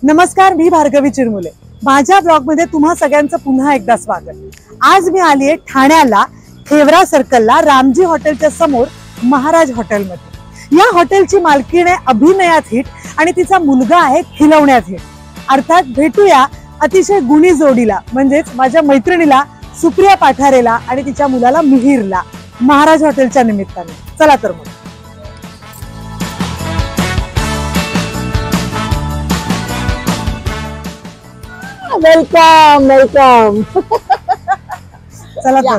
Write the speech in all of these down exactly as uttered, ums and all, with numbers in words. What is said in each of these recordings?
नमस्कार, मी भार्गवी चिरमुले. माझ्या ब्लॉगमध्ये तुम्हा सगळ्यांचं पुन्हा एकदा स्वागत. आज मी आली आहे ठाण्याला खेवरा सर्कलला रामजी हॉटेलच्या समोर महाराज हॉटेलमध्ये. या हॉटेलची मालकीण आहे अभिनयात हिट आणि तिचा मुलगा आहे खिलवण्यात हिट. अर्थात भेटूया अतिशय गुणी जोडीला, म्हणजेच माझ्या मैत्रिणीला सुप्रिया पाठारेला आणि तिच्या मुलाला मिहिरला महाराज हॉटेलच्या निमित्ताने. चला तर मग. Welcome welcome. चला तर.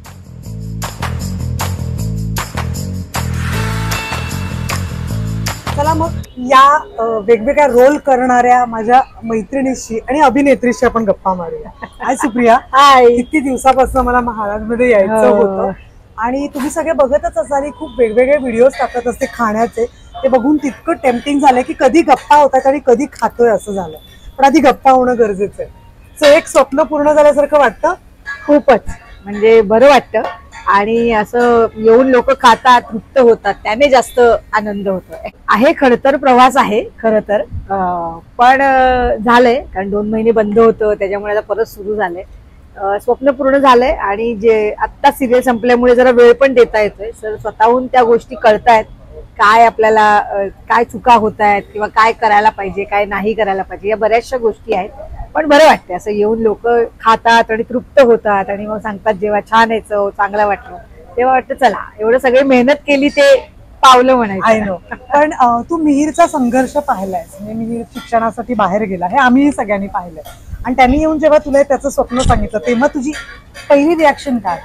चला मग या वेगवेगळ्या रोल करणाऱ्या माझ्या मैत्रिणीशी आणि अभिनेत्रीशी आपण गप्पा मारूया. हाय सुप्रिया. हाय. किती दिवसापासून मला महाराज मध्ये यायचं होतं आणि तुम्ही सगळे बघतच असाल, खूप वेगवेगळे व्हिडिओज टाकत असते खाण्याचे. ते बघून तितकं टेम्पटिंग झालं की कधी गप्पा होतात आणि कधी खातोय असं झालं. पण आधी गप्पा होणं गरजेचं आहे. सो एक स्वप्न पूर्ण झाल्यासारखं वाटतं. खूपच म्हणजे बरं वाटतं आणि असं येऊन लोक खातात, तृप्त होतात, त्याने जास्त आनंद होतो. आहे खरं तर प्रवास आहे खरं तर, पण झालंय कारण दोन महिने बंद होतं, त्याच्यामुळे आता परत सुरू झालंय. स्वप्न पूर्ण झालंय आणि जे आत्ता सिरियल संपल्यामुळे जरा वेळ पण देता येतोय. सर स्वतःहून त्या गोष्टी कळतायत, काय आपल्याला काय चुका होत आहेत किंवा काय करायला पाहिजे, काय नाही करायला पाहिजे, या बऱ्याचशा गोष्टी आहेत. पण बरं वाटतं असं येऊन लोक खातात आणि तृप्त होतात आणि मग सांगतात जेव्हा छान आहे, चव चांगला वाटलं, तेव्हा वाटतं चला एवढं सगळे मेहनत केली ते पावलं म्हणायचं. I know. पण तू मिहिरचा संघर्ष पाहिलायस. म्हणजे मिहिर शिक्षणासाठी बाहेर गेला, हे आम्ही सगळ्यांनी पाहिलंय. आणि त्यांनी येऊन जेव्हा तुला त्याचं स्वप्न सांगितलं तेव्हा तुझी पहिली रिॲक्शन काय?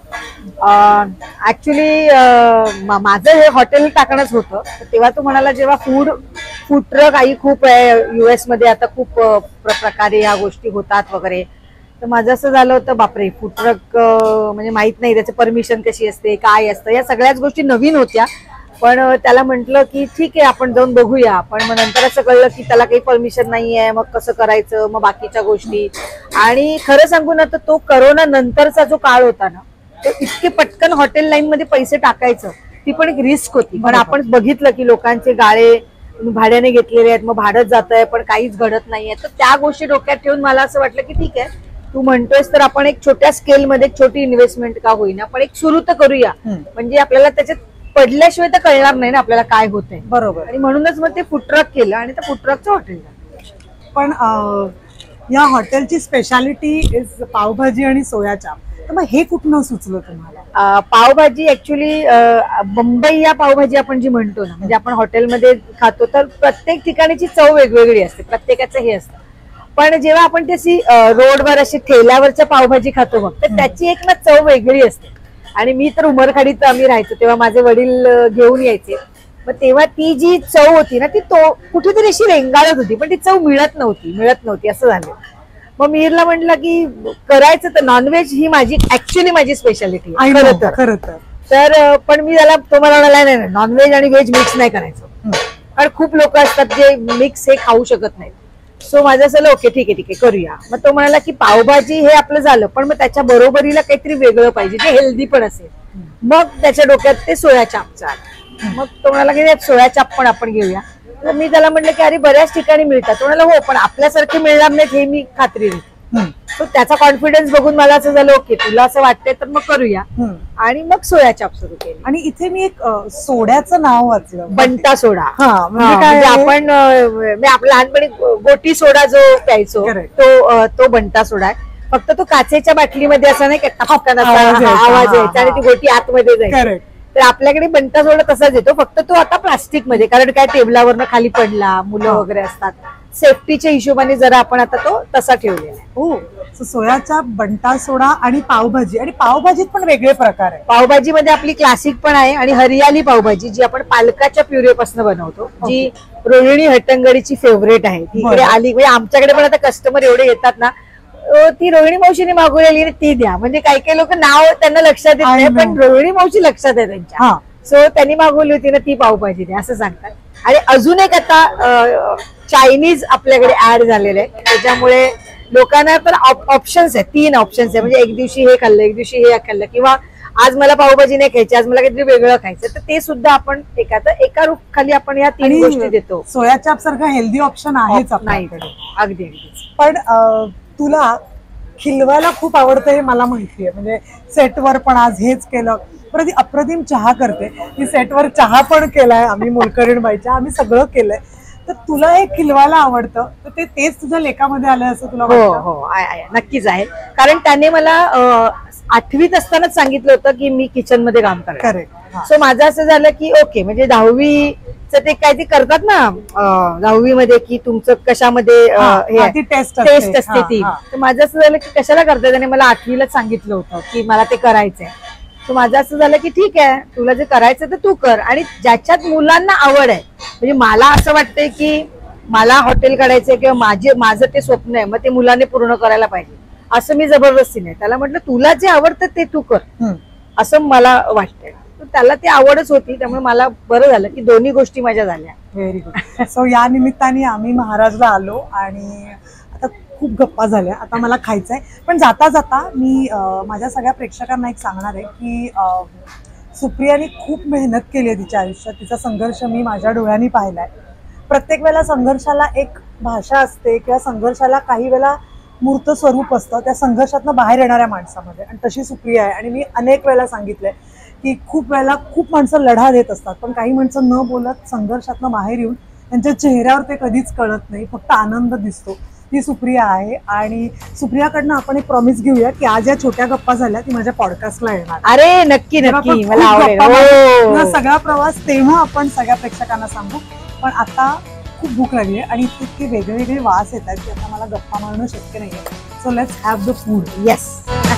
ऍक्च्युली माझं हे हॉटेल टाकणंच होतं. तेव्हा तू म्हणाला जेव्हा फूड फूड ट्रक आई खूप आहे युएस मध्ये, आता खूप प्रकारे ह्या गोष्टी होतात वगैरे, तर माझं असं झालं होतं बापरे फूड ट्रक म्हणजे माहित नाही त्याचं परमिशन कशी असते, काय असतं, या सगळ्याच गोष्टी नवीन होत्या. पण त्याला म्हटलं की ठीक आहे आपण जाऊन बघूया. पण मग नंतर असं कळलं की त्याला काही परमिशन नाहीये, मग कसं करायचं, मग बाकीच्या गोष्टी. आणि खरं सांगू ना तर तो करोना नंतरचा जो काळ होता ना, तो इतके पटकन हॉटेल लाईन मध्ये पैसे टाकायचं ती पण एक रिस्क होती. पण आपण बघितलं की लोकांचे गाळे भाड्याने घेतलेले आहेत, मग भाडत जात आहे पण काहीच घडत नाहीये. तर त्या गोष्टी डोक्यात ठेवून मला असं वाटलं की ठीक आहे तू म्हणतोयस तर आपण एक छोट्या स्केल मध्ये एक छोटी इन्व्हेस्टमेंट का होईना पण एक सुरू तर करूया. म्हणजे आपल्याला त्याच्यात पडल्याशिवाय तर कळणार नाही ना आपल्याला काय होतंय. बरोबर. आणि म्हणूनच मग ते फूड ट्रक केलं आणि त्या फूड ट्रकचं हॉटेल झालं. पण या हॉटेलची स्पेशालिटी इज पावभाजी आणि सोया चाप. तर मग हे कुठनं सुचलं तुम्हाला? पावभाजी ऍक्च्युली मुंबई या पावभाजी आपण जी म्हणतो ना, म्हणजे आपण हॉटेलमध्ये खातो तर प्रत्येक ठिकाणीची चव वेगवेगळी असते, प्रत्येकाचं हे असतं. पण जेव्हा आपण त्याची रोडवर अशी ठेल्यावरच्या पावभाजी खातो मग तर त्याची एक ना चव वेगळी असते. आणि मी तर उमरखाडीत आम्ही राहायचो तेव्हा माझे वडील घेऊन यायचे, मग तेव्हा ती जी चव होती ना ती तो कुठेतरी अशी रेंगाळत होती, पण ती चव मिळत नव्हती मिळत नव्हती असं झालं. मग मिहिरला म्हटलं की करायचं तर नॉनव्हेज ही माझी ऍक्च्युली माझी स्पेशालिटी खरं तर खरं तर तर पण मी त्याला तो मला म्हणाला नाही नाही नॉनव्हेज आणि व्हेज मिक्स नाही करायचं, कारण खूप लोक असतात जे मिक्स हे खाऊ शकत नाहीत. सो माझं असं ओके ठीक आहे ठीक आहे करूया. मग तो म्हणाला की पावभाजी हे आपलं झालं, पण मग त्याच्या बरोबरीला काहीतरी वेगळं पाहिजे जे हेल्दी पण असेल. मग त्याच्या डोक्यात ते सोया चापचं आलं. मग तो म्हणाला की सोया चाप पण आपण घेऊया. तर मी त्याला म्हटलं की अरे बऱ्याच ठिकाणी मिळतात. तो म्हणाला हो पण आपल्यासारखे मिळणार नाहीत हे मी खात्री देते. तो त्याचा कॉन्फिडन्स बघून मला असं झालं ओके तुला असं वाटतंय तर मग करूया. आणि मग सोया चाप सुरू केली. आणि इथे मी एक सोड्याचं नाव वाचलं, बंटा सोडा. हा म्हणजे आपण मी आपल्या लहानपणी गोटी सोडा जो प्यायचो तो तो बंटा सोडा आहे. फक्त तो काचेच्या बाटलीमध्ये असा नाही टपकन आवाज यायचा आणि ती गोटी आतमध्ये जायची. तर आपल्याकडे बंटा सोडा तसाच येतो, फक्त तो आता प्लास्टिक मध्ये, कारण काय टेबलावरनं खाली पडला मुलं वगैरे असतात, सेफ्टीच्या हिशोबाने जरा आपण आता तो तसा ठेवलेला आहे. हो. सोयाचा बंटा सोडा आणि पावभाजी. आणि पावभाजीत पण वेगळे प्रकार आहे. पावभाजीमध्ये आपली क्लासिक पण आहे आणि हरियाली पावभाजी जी आपण पालकाच्या प्युरेपासून बनवतो, जी रोहिणी हट्टंगडीची फेवरेट आहे. ती इकडे आली म्हणजे आमच्याकडे पण आता कस्टमर एवढे येतात ना, ती रोहिणी मावशीने मागवलेली ती द्या. म्हणजे काही काही लोक नाव त्यांना लक्षात येत नाही पण रोहिणी मावशी लक्षात आहे त्यांच्या. सो त्यांनी मागवली होती ना ती पावभाजी द्या असं सांगतात. आणि अजून एक आता चायनीज आपल्याकडे ऍड झालेलं आहे, त्याच्यामुळे लोकांना तर ऑप्शन्स आहेत, तीन ऑप्शन्स आहे. म्हणजे एक दिवशी हे खाल्लं, एक दिवशी हे खाल्लं, किंवा आज मला पावभाजी नाही खायची, आज मला काहीतरी वेगळं खायचं, तर ते सुद्धा आपण एका एका रूप खाली आपण या तीन गोष्टी देतो. सोया चाप सारखा हेल्दी ऑप्शन आहेच आपल्याकडे. अगदी अगदी. पण तुला खिलवायला खूप आवडतं हे मला माहितीये, म्हणजे सेटवर पण आज हेच केलं. परत अप्रतिम चहा करते, ती सेटवर चहा पण केलाय आम्ही मोलकरीण बाईच्या, आम्ही सगळं केलंय. तर तुला हे खिलवायला आवडतं, तर ते तेच तुझ्या लेखामध्ये आलंय असं तुला वाटतं? हो हो नक्कीच आहे. कारण त्याने मला आठवीत असतानाच सांगितलं होतं की मी किचन मध्ये काम करणार. सो माझं असं झालं की ओके, म्हणजे दहावीच ते काय ते करतात ना दहावी मध्ये की तुमचं कशामध्ये टेस्ट टेस्ट असते ती. तर माझं असं झालं की कशाला करताय, त्याने मला आठवीलाच सांगितलं होतं की मला ते करायचंय. तर माझं असं झालं की ठीक आहे, तुला जे करायचं तर तू कर, आणि ज्याच्यात मुलांना आवड आहे. म्हणजे मला असं वाटतंय की मला हॉटेल काढायचंय किंवा माझे माझं ते स्वप्न आहे, मग ते मुलांनी पूर्ण करायला पाहिजे, असं मी जबरदस्ती नाही. त्याला म्हटलं तुला जे आवडतं ते तू कर, असं मला वाटतंय. तर त्याला ती आवडच होती, त्यामुळे मला बरं झालं की दोन्ही गोष्टी माझ्या झाल्या. Very good. सो या निमित्ताने आम्ही महाराजला आलो आणि आता खूप गप्पा झाल्या, आता मला खायचंय. पण जाता जाता मी माझ्या सगळ्या प्रेक्षकांना एक सांगणार आहे की सुप्रियाने खूप मेहनत केली आहे तिच्या आयुष्यात. तिचा संघर्ष मी माझ्या डोळ्यांनी पाहिलाय. प्रत्येक वेळेला संघर्षाला एक भाषा असते किंवा संघर्षाला काही वेळेला मूर्त स्वरूप असतं त्या संघर्षातनं बाहेर येणाऱ्या माणसामध्ये, आणि तशी सुप्रिया आहे. आणि मी अनेक वेळेला सांगितलंय की खूप वेळेला खूप माणसं लढा देत असतात, पण काही माणसं न बोलत संघर्षातनं बाहेर येऊन त्यांच्या चेहऱ्यावर ते कधीच कळत नाही, फक्त आनंद दिसतो. ती सुप्रिया आहे. आणि सुप्रियाकडनं आपण एक प्रॉमिस घेऊया की आज या छोट्या गप्पा झाल्या ती माझ्या पॉडकास्टला येणार. अरे नक्की नक्की, मला आवडेल. सगळा प्रवास तेव्हा आपण सगळ्या प्रेक्षकांना सांगू. पण आता खूप भूक लागली आहे आणि इतके इतके वेगळे वेगळे वास येत आहेत की आता मला गप्पा मारणं शक्य नाहीये. So let's have the food. Yes.